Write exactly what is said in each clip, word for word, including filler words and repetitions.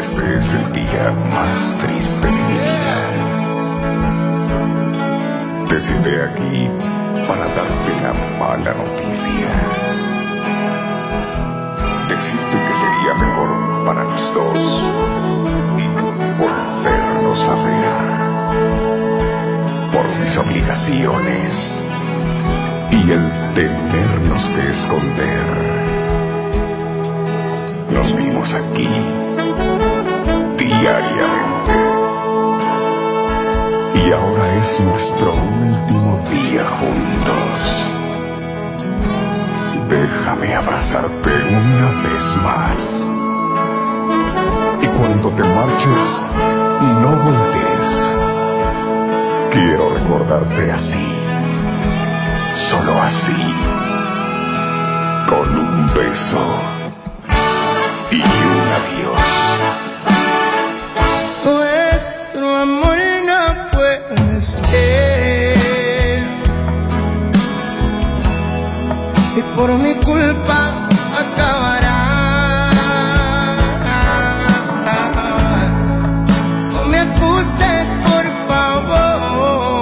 este es el día más triste de mi vida. Te cité aquí para darte la mala noticia. Decirte que sería mejor para los dos volvernos a ver. Por mis obligaciones y el tenernos que esconder. Nos vimos aquí diariamente y ahora es nuestro último día juntos. Déjame abrazarte una vez más y cuando te marches no voltees. Quiero recordarte así, solo así, con un beso y un adiós. Nuestro amor no puede ser, y por mi culpa acabará. No me acuses, por favor.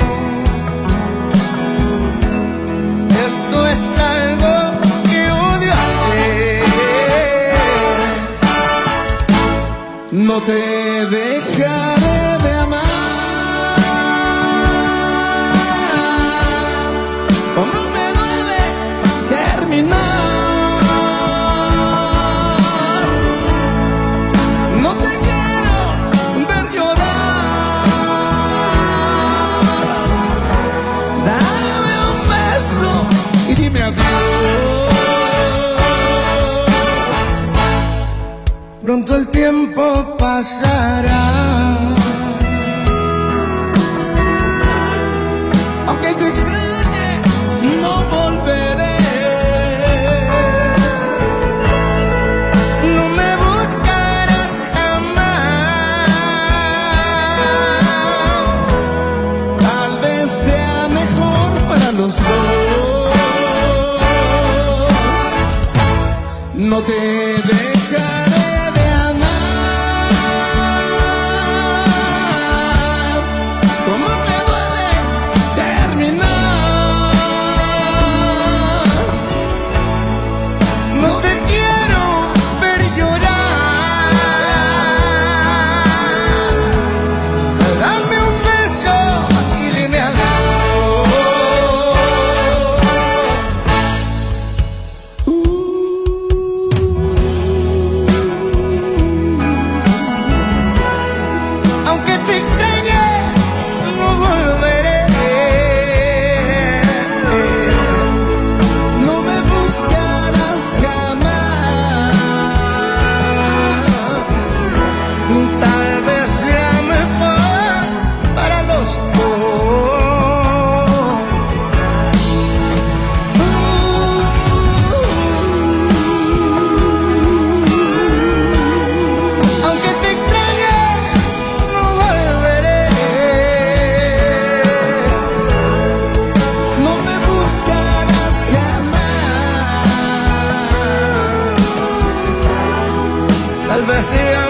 Esto es algo que odio hacer. No te dejaré de amar. Como me duele terminar. No te quiero ver llorar. Dame un beso y dime adiós. Pronto el tiempo pasará, aunque te extrañe, no volveré. No me buscarás jamás. Tal vez sea mejor para los dos. No te dejaré. Tal vez sea